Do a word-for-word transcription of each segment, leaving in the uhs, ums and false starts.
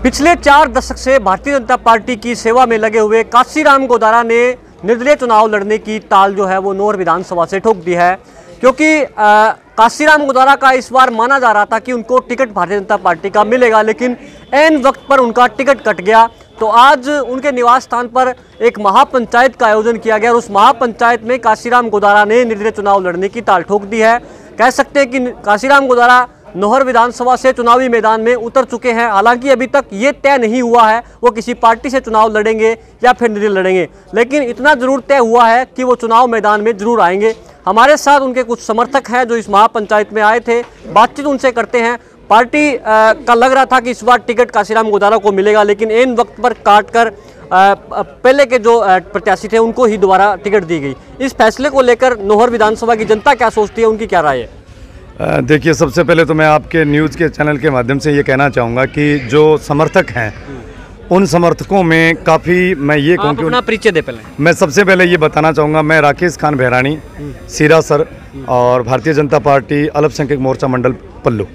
पिछले चार दशक से भारतीय जनता पार्टी की सेवा में लगे हुए काशीराम गोदारा ने निर्दलीय चुनाव लड़ने की ताल जो है वो नौर विधानसभा से ठोक दी है, क्योंकि काशीराम गोदारा का इस बार माना जा रहा था कि उनको टिकट भारतीय जनता पार्टी का मिलेगा, लेकिन ऐन वक्त पर उनका टिकट कट गया। तो आज उनके निवास स्थान पर एक महापंचायत का आयोजन किया गया और उस महापंचायत में काशीराम गोदारा ने निर्दलीय चुनाव लड़ने की ताल ठोक दी है। कह सकते हैं कि काशीराम गोदारा नौहर विधानसभा से चुनावी मैदान में उतर चुके हैं। हालांकि अभी तक ये तय नहीं हुआ है वो किसी पार्टी से चुनाव लड़ेंगे या फिर निर्दलीय लड़ेंगे, लेकिन इतना जरूर तय हुआ है कि वो चुनाव मैदान में जरूर आएंगे। हमारे साथ उनके कुछ समर्थक हैं जो इस महापंचायत में आए थे, बातचीत उनसे करते हैं। पार्टी आ, का लग रहा था कि इस बार टिकट काशीराम गोदारा को मिलेगा, लेकिन ऐन वक्त पर काट कर आ, पहले के जो प्रत्याशी थे उनको ही दोबारा टिकट दी गई। इस फैसले को लेकर नौहर विधानसभा की जनता क्या सोचती है, उनकी क्या राय है? देखिए, सबसे पहले तो मैं आपके न्यूज़ के चैनल के माध्यम से ये कहना चाहूँगा कि जो समर्थक हैं उन समर्थकों में काफ़ी, मैं ये कहूँ कि अपना परिचय दे पहले। मैं सबसे पहले ये बताना चाहूँगा, मैं राकेश खान भैरानी, सीरा सर और भारतीय जनता पार्टी अल्पसंख्यक मोर्चा मंडल पल्लू।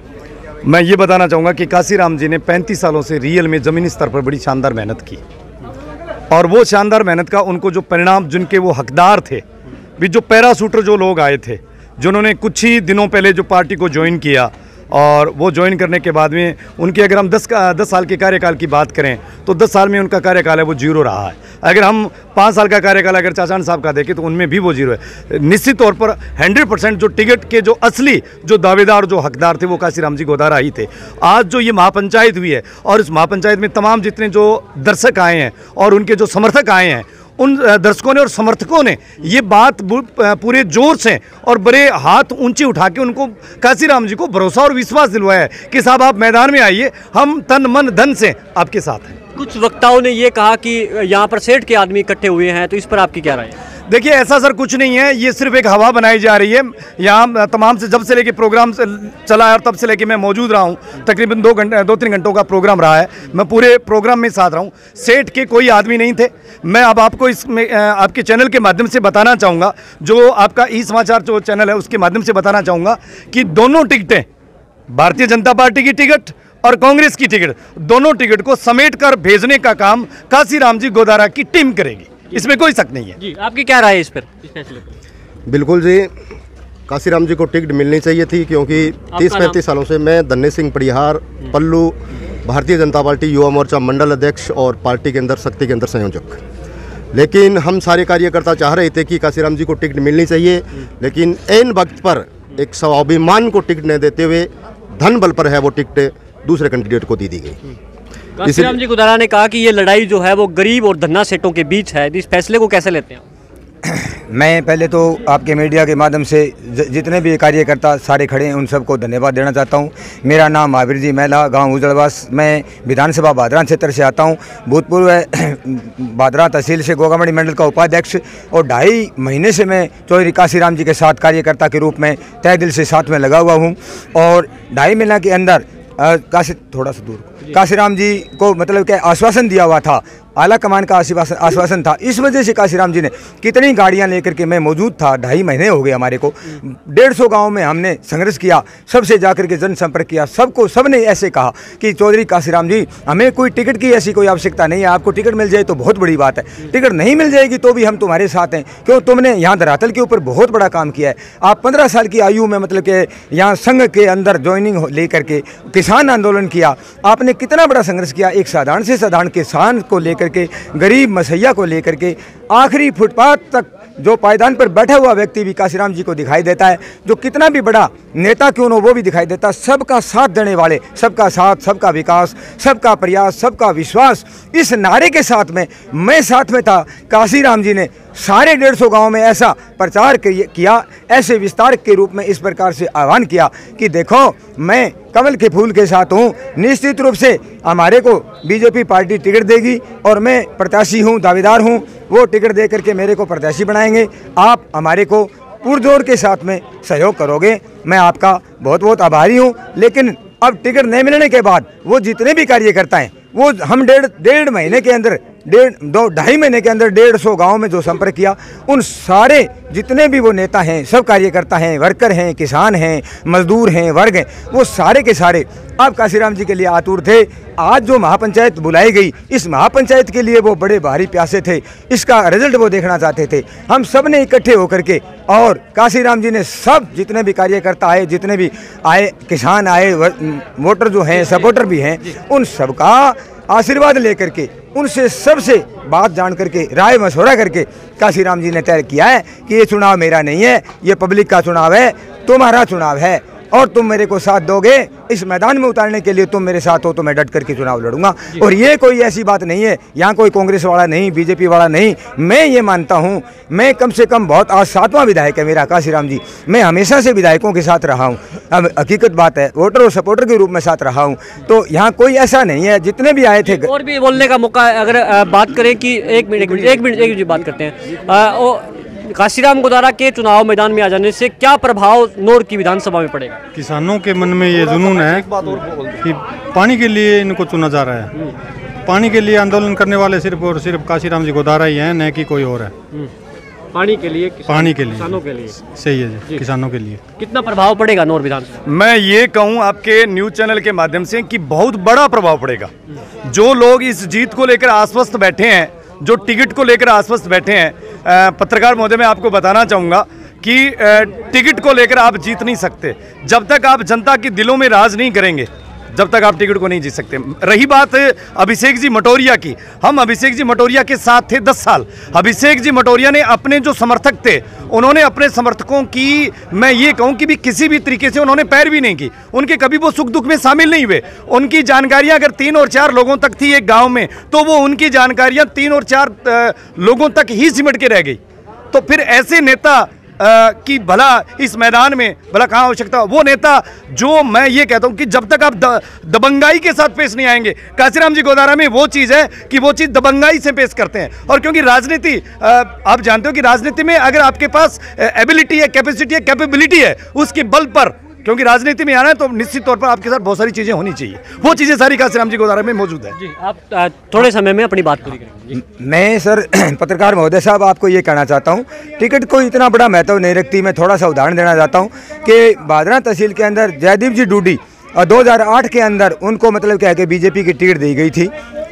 मैं ये बताना चाहूँगा कि काशीराम जी ने पैंतीस सालों से रियल में ज़मीनी स्तर पर बड़ी शानदार मेहनत की और वो शानदार मेहनत का उनको जो परिणाम, जिनके वो हकदार थे, भी जो पैराशूटर जो लोग आए थे, जिन्होंने कुछ ही दिनों पहले जो पार्टी को ज्वाइन किया और वो ज्वाइन करने के बाद में उनकी अगर हम दस का दस साल के कार्यकाल की बात करें तो दस साल में उनका कार्यकाल है वो जीरो रहा है। अगर हम पाँच साल का कार्यकाल अगर चाचान साहब का देखें तो उनमें भी वो जीरो है। निश्चित तौर पर हंड्रेड परसेंट जो टिकट के जो असली जो दावेदार जो हकदार थे वो काशीराम जी गोदारा ही थे। आज जो ये महापंचायत हुई है और इस महापंचायत में तमाम जितने जो दर्शक आए हैं और उनके जो समर्थक आए हैं, उन दर्शकों ने और समर्थकों ने ये बात पूरे जोर से और बड़े हाथ ऊंचे उठा के उनको काशीराम जी को भरोसा और विश्वास दिलवाया है कि साहब आप मैदान में आइए, हम तन मन धन से आपके साथ हैं। कुछ वक्ताओं ने ये कहा कि यहाँ पर सेठ के आदमी इकट्ठे हुए हैं, तो इस पर आपकी क्या राय है? देखिए, ऐसा सर कुछ नहीं है, ये सिर्फ एक हवा बनाई जा रही है। यहाँ तमाम से जब से लेके प्रोग्राम से चला है और तब से लेके मैं मौजूद रहा हूँ, तकरीबन दो घंटे दो तीन घंटों का प्रोग्राम रहा है, मैं पूरे प्रोग्राम में साथ रहा हूँ। सेठ के कोई आदमी नहीं थे। मैं अब आपको इसमें आपके चैनल के माध्यम से बताना चाहूँगा, जो आपका ई समाचार जो चैनल है उसके माध्यम से बताना चाहूँगा कि दोनों टिकटें, भारतीय जनता पार्टी की टिकट और कांग्रेस की टिकट, दोनों टिकट को समेट कर भेजने का काम काशीराम जी गोदारा की टीम करेगी, इसमें कोई शक नहीं है। जी, आपकी क्या राय है इस पर, इस फैसले पर? बिल्कुल जी, काशीराम जी को टिकट मिलनी चाहिए थी, क्योंकि तीस पैंतीस सालों से मैं धन्य सिंह परिहार पल्लू, भारतीय जनता पार्टी युवा मोर्चा मंडल अध्यक्ष और पार्टी के अंदर शक्ति के अंदर संयोजक, लेकिन हम सारे कार्यकर्ता चाह रहे थे कि काशीराम जी को टिकट मिलनी चाहिए, लेकिन ऐन वक्त पर एक स्वाभिमान को टिकट न देते हुए धन बल पर है वो टिकट दूसरे कैंडिडेट को दी दी गई। काशीराम जी गोदारा ने कहा कि ये लड़ाई जो है वो गरीब और धन्ना सेठों के बीच है, इस फैसले को कैसे लेते हैं? मैं पहले तो आपके मीडिया के माध्यम से जितने भी कार्यकर्ता सारे खड़े हैं उन सबको धन्यवाद देना चाहता हूं। मेरा नाम महावीर जी मैला, गांव उजड़वास, मैं विधानसभा बादरा क्षेत्र से आता हूं, भूतपूर्व बादरा तहसील से गोगामड़ी मंडल का उपाध्यक्ष, और ढाई महीने से मैं चौधरी काशीराम जी के साथ कार्यकर्ता के रूप में तय दिल से साथ में लगा हुआ हूँ। और ढाई महीने के अंदर काशी थोड़ा सा दूर काशीराम जी को मतलब क्या आश्वासन दिया हुआ था, आला कमान का आश्वासन आश्वासन था। इस वजह से काशीराम जी ने कितनी गाड़ियां लेकर के मैं मौजूद था, ढाई महीने हो गए हमारे को, डेढ़ सौ गाँव में हमने संघर्ष किया, सबसे जाकर के जनसंपर्क किया, सबको सबने ऐसे कहा कि चौधरी काशीराम जी हमें कोई टिकट की ऐसी कोई आवश्यकता नहीं है, आपको टिकट मिल जाए तो बहुत बड़ी बात है, टिकट नहीं मिल जाएगी तो भी हम तुम्हारे साथ हैं, क्यों तुमने यहाँ धरातल के ऊपर बहुत बड़ा काम किया है। आप पंद्रह साल की आयु में मतलब कि यहाँ संघ के अंदर ज्वाइनिंग लेकर के किसान आंदोलन किया, आपने कितना बड़ा संघर्ष किया, एक साधारण से साधारण किसान को लेकर के, गरीब मसैया को लेकर के, आखिरी फुटपाथ तक जो पायदान पर बैठा हुआ व्यक्ति भी काशीराम जी को दिखाई देता है, जो कितना भी बड़ा नेता क्यों न वो भी दिखाई देता, सबका साथ देने वाले, सबका साथ, सबका विकास, सबका प्रयास, सबका विश्वास, इस नारे के साथ में मैं साथ में था। काशीराम जी ने सारे डेढ़ सौ गाँव में ऐसा प्रचार किया, ऐसे विस्तार के रूप में इस प्रकार से आह्वान किया कि देखो मैं कमल के फूल के साथ हूँ, निश्चित रूप से हमारे को बीजेपी पार्टी टिकट देगी और मैं प्रत्याशी हूँ, दावेदार हूँ, वो टिकट दे करके मेरे को प्रत्याशी बनाएंगे, आप हमारे को पुरजोर के साथ में सहयोग करोगे, मैं आपका बहुत बहुत आभारी हूँ। लेकिन अब टिकट नहीं मिलने के बाद वो जितने भी कार्यकर्ता हैं वो हम डेढ़ डेढ़ महीने के अंदर डेढ़ दो ढाई महीने के अंदर डेढ़ सौ गाँव में जो संपर्क किया, उन सारे जितने भी वो नेता हैं, सब कार्यकर्ता हैं, वर्कर हैं, किसान हैं, मजदूर हैं, वर्ग हैं, वो सारे के सारे आप काशीराम जी के लिए आतुर थे। आज जो महापंचायत बुलाई गई, इस महापंचायत के लिए वो बड़े भारी प्यासे थे, इसका रिजल्ट वो देखना चाहते थे। हम सब ने इकट्ठे होकर के, और काशीराम जी ने सब जितने भी कार्यकर्ता आए, जितने भी आए, किसान आए, वोटर जो हैं, सपोर्टर भी हैं, उन सबका आशीर्वाद लेकर के, उनसे सबसे बात जान करके, राय मशवरा करके काशीराम जी ने तय किया है कि ये चुनाव मेरा नहीं है, ये पब्लिक का चुनाव है, तुम्हारा चुनाव है, और तुम मेरे को साथ दोगे, इस मैदान में उतारने के लिए तुम मेरे साथ हो तो मैं डट करके चुनाव लड़ूंगा। और ये कोई ऐसी बात नहीं है, यहाँ कोई कांग्रेस वाला नहीं, बीजेपी वाला नहीं, मैं ये मानता हूँ, मैं कम से कम बहुत आज सातवां विधायक है मेरा काशीराम जी, मैं हमेशा से विधायकों के साथ रहा हूँ, अब हकीकत बात है, वोटर और सपोर्टर के रूप में साथ रहा हूँ, तो यहाँ कोई ऐसा नहीं है, जितने भी आए थे। और भी बोलने का मौका है, अगर आ, बात करें कि एक मिनट एक मिनट एक मिनट एक मिनट बात करते हैं, आ, ओ, काशीराम गोदारा के चुनाव मैदान में आ जाने से क्या प्रभाव नौर की विधानसभा में पड़ेगा? किसानों के मन में ये जुनून है कि पानी के लिए इनको चुना जा रहा है, पानी के लिए आंदोलन करने वाले सिर्फ और सिर्फ काशीराम जी गोदारा ही हैं, न कि कोई और है। पानी के लिए, पानी के लिए, किसानों के लिए सही है जी, किसानों के लिए। कितना प्रभाव पड़ेगा नौर विधानसभा? मैं ये कहूँ आपके न्यूज़ चैनल के माध्यम से कि बहुत बड़ा प्रभाव पड़ेगा। जो लोग इस जीत को लेकर आश्वस्त बैठे हैं, जो टिकट को लेकर आश्वस्त बैठे हैं, पत्रकार महोदय मैं आपको बताना चाहूँगा कि टिकट को लेकर आप जीत नहीं सकते जब तक आप जनता के दिलों में राज नहीं करेंगे, जब तक आप टिकट को नहीं जीत सकते। रही बात अभिषेक जी मटोरिया की, हम अभिषेक जी मटोरिया के साथ थे दस साल। अभिषेक जी मटोरिया ने अपने जो समर्थक थे, उन्होंने अपने समर्थकों की, मैं ये कहूं कि भी किसी भी तरीके से उन्होंने पैरवी नहीं की, उनके कभी वो सुख दुख में शामिल नहीं हुए। उनकी जानकारियां अगर तीन और चार लोगों तक थी एक गाँव में, तो वो उनकी जानकारियाँ तीन और चार लोगों तक ही सिमट के रह गई। तो फिर ऐसे नेता आ, कि भला इस मैदान में भला कहाँ आवश्यकता हो, वो नेता जो मैं ये कहता हूँ कि जब तक आप द, दबंगाई के साथ पेश नहीं आएंगे, काशीराम जी गोदारा में वो चीज़ है कि वो चीज़ दबंगाई से पेश करते हैं। और क्योंकि राजनीति, आप जानते हो कि राजनीति में अगर आपके पास एबिलिटी है, कैपेसिटी है, कैपेबिलिटी है, उसके बल पर, क्योंकि राजनीति में आना है तो निश्चित तौर पर आपके साथ बहुत सारी चीज़ें होनी चाहिए, वो चीज़ें सारी काशीराम जी गोदारा में मौजूद है। जी, आप थोड़े समय में अपनी बात पूरी करेंगे। मैं सर पत्रकार महोदय साहब आपको ये कहना चाहता हूँ, टिकट को इतना बड़ा महत्व नहीं रखती। मैं थोड़ा सा उदाहरण देना चाहता हूँ कि बादरा तहसील के अंदर जयदीप जी डूडी और दो हज़ार आठ के अंदर उनको मतलब क्या है कि बीजेपी की टिकट दी गई थी,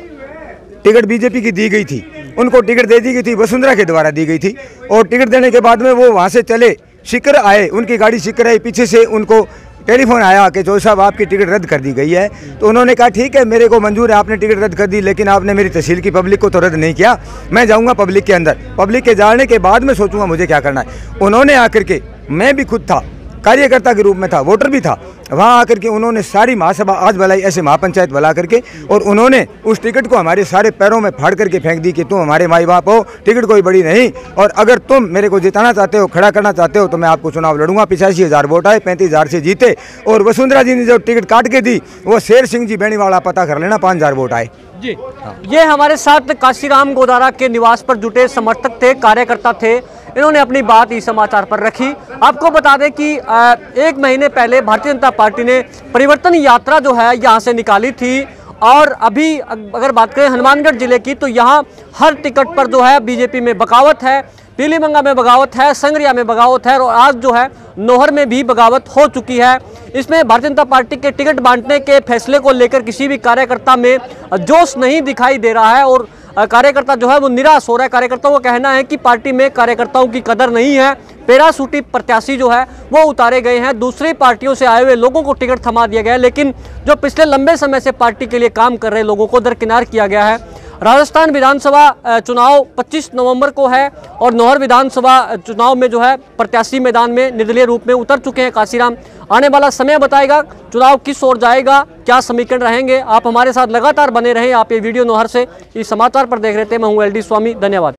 टिकट बीजेपी की दी गई थी, उनको टिकट दे दी गई थी, वसुंधरा के द्वारा दी गई थी। और टिकट देने के बाद में वो वहाँ से चले, शिकर आए, उनकी गाड़ी शिकर आई, पीछे से उनको टेलीफोन आया कि चौधरी साहब आपकी टिकट रद्द कर दी गई है। तो उन्होंने कहा ठीक है, मेरे को मंजूर है, आपने टिकट रद्द कर दी, लेकिन आपने मेरी तहसील की पब्लिक को तो रद्द नहीं किया। मैं जाऊंगा पब्लिक के अंदर, पब्लिक के जाने के बाद में सोचूंगा मुझे क्या करना है। उन्होंने आकर के, मैं भी खुद था, कार्यकर्ता के रूप में था, वोटर भी था, वहाँ आकर के उन्होंने सारी महासभा आज बुलाई, ऐसे महापंचायत बुला करके, और उन्होंने उस टिकट को हमारे सारे पैरों में फाड़ करके फेंक दी कि तुम हमारे माई बाप हो, टिकट कोई बड़ी नहीं, और अगर तुम मेरे को जिताना चाहते हो, खड़ा करना चाहते हो, तो मैं आपको चुनाव लड़ूंगा। पिचासी हज़ार वोट आए, पैंतीस हज़ार से जीते। और वसुंधरा जी ने जो टिकट काट के दी, वो शेर सिंह जी बेनीवाला पता कर लेना, पाँच हज़ार वोट आए। जी, ये हमारे साथ काशीराम गोदारा के निवास पर जुटे समर्थक थे, कार्यकर्ता थे, इन्होंने अपनी बात ई समाचार पर रखी। आपको बता दें कि एक महीने पहले भारतीय जनता पार्टी ने परिवर्तन यात्रा जो है यहाँ से निकाली थी, और अभी अगर बात करें हनुमानगढ़ जिले की, तो यहाँ हर टिकट पर जो है बीजेपी में बगावत है, पीलीमंगा में बगावत है, संगरिया में बगावत है, और आज जो है नौहर में भी बगावत हो चुकी है। इसमें भारतीय जनता पार्टी के टिकट बांटने के फैसले को लेकर किसी भी कार्यकर्ता में जोश नहीं दिखाई दे रहा है, और कार्यकर्ता जो है वो निराश हो रहा है। कार्यकर्ताओं का कहना है कि पार्टी में कार्यकर्ताओं की कदर नहीं है, पैराशूटी प्रत्याशी जो है वो उतारे गए हैं, दूसरी पार्टियों से आए हुए लोगों को टिकट थमा दिया गया है, लेकिन जो पिछले लंबे समय से पार्टी के लिए काम कर रहे लोगों को दरकिनार किया गया है। राजस्थान विधानसभा चुनाव पच्चीस नवंबर को है, और नौहर विधानसभा चुनाव में जो है प्रत्याशी मैदान में निर्दलीय रूप में उतर चुके हैं काशीराम। आने वाला समय बताएगा चुनाव किस ओर जाएगा, क्या समीकरण रहेंगे। आप हमारे साथ लगातार बने रहें। आप ये वीडियो नौहर से इस समाचार पर देख रहे थे। मैं हूँ एल डी स्वामी, धन्यवाद।